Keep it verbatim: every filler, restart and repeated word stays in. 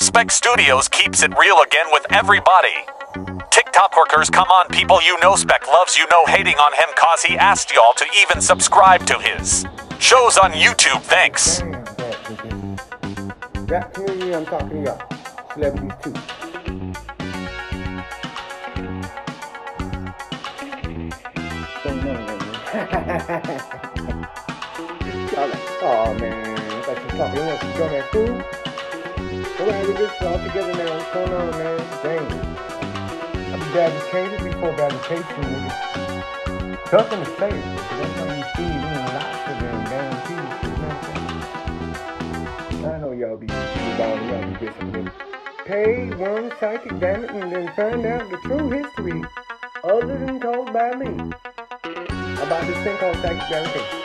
Specc Studios keeps it real again with everybody. TikTok workers, come on people, you know Specc loves you know hating on him cause he asked y'all to even subscribe to his shows on YouTube, thanks. Rap community, I'm talking to y'all. Celebrities too. Don't know, man. Y'all like, oh man, I thought you were talking. You want some drum that food? We're gonna do this all together now. What's going on, man? Dang. I've been bad with changes before bad with patient niggas. Tough in the face. That's how you see it in lots of them guaranteed. You know what I'm saying? I know y'all be balling, y'all be disciplined. Pay one psychic damage and then find out the true history other than told by me about this thing called psychic validation.